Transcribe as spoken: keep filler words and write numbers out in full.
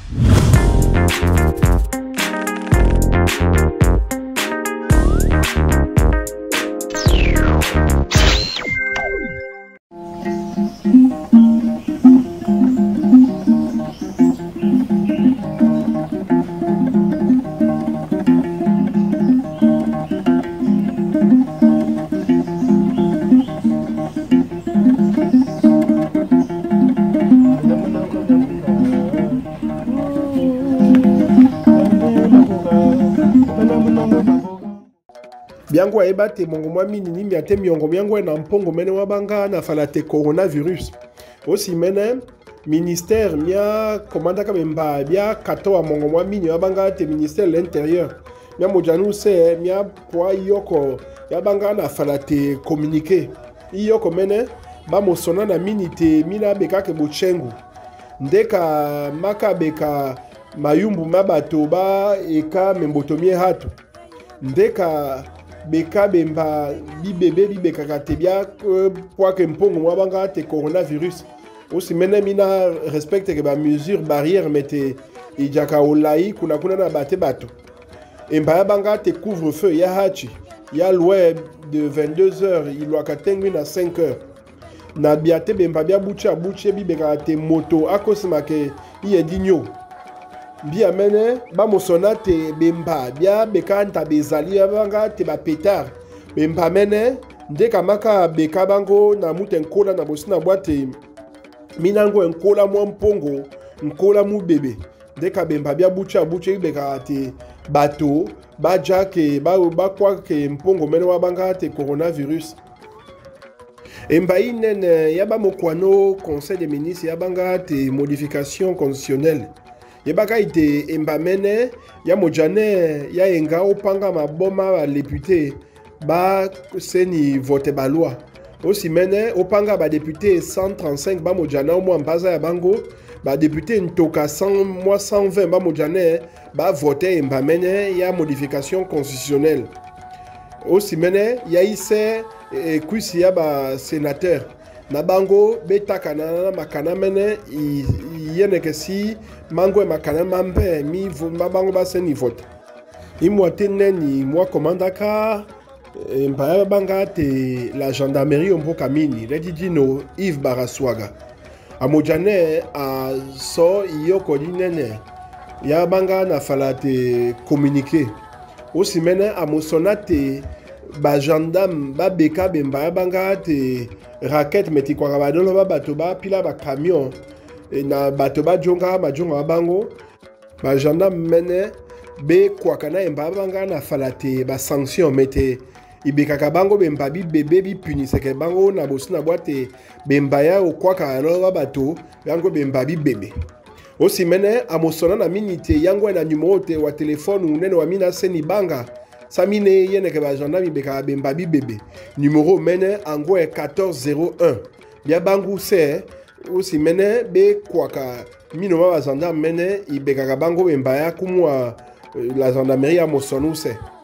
Biango eba te mongo mwa mini ni miate miongo miango na mpongo mene wabanga na falate coronavirus. Aussi mene ministère mia commanda ka memba bia kato mongo mwa mini wabanga te ministère de l'intérieur. Mia mojanu se mia poa yoko yabanga na falate communiquer. Yoko mene ba mosona na mini te mina beka ke bochengu. Ndeka maka beka mayumbu mabato ba eka membotomie hatu. Ndeka beka bemba bibebe bibeka katebia kwa ke mpongo mwabanga te coronavirus. Aussi mena mina respecte ke ba mesure barrière mete ijaka olai kuna kuna na bate bato. Emba banga te couvre-feu ya hachi. Ya loi de vingt-deux heures, il doit katengwi na cinq heures. Na biate bemba bia bucha buche bibeka te moto akosima ke iye dinyo. Bia mene ba mosona te bemba bia beka nta bezali banga te ba petard bemba mene ndeka maka beka bango na mute nkola na bosina boite minango nkola mwa mpongo nkola mu bebe ndeka bemba bia bucha buche beka te bato ba jake ba ba kwa ke mpongo mene wa banga te coronavirus. Emba inen yaba mokwano conseil des ministres yabanga te modification constitutionnelle. Yebaka ite embamene ya mojane ya enga opanga maboma ba député ba seni vote ba loi. Aussi mene opanga ba député cent trente-cinq ba mojana au moins baza ya bango ba député ntoka cent moi cent vingt ba mojane ba voter embamene ya modification constitutionnelle. Aussi mene ya ise e kusi ya ba sénateur na bango betaka na makana mene yene kesi mango makana mambe mi bango ba seni vote imwate neni mwa komandaka mbaya banga te la gendarmerie omboka mini redidino Yves Baraswaga amojane a so yoko dinene ya banga na falate communiquer aussi mene amosonate ba gendarme ba beka bemba banga te raquette meti kwa badolo ba bato ba pila ba camion na bato ba jonga ma jonga bango ba gendarme mene be kwa kana emba banga na falate ba sanction mete ibeka ka bango bemba bi bebe bi punise ke bango na bosina boite bemba ya o kwa kana ba bato yango bemba bi bebe. Aussi mene amosona na minute yango na numéro te wa téléphone unene wa mina seni banga samine yene ke ba gendarme beka bemba bi bebe numéro mene ango e quatorze zéro un bia bangu se aussi mene be kwaka mino ba gendarme mene ibeka ka bango bemba ya kumwa la gendarmerie a mosonu se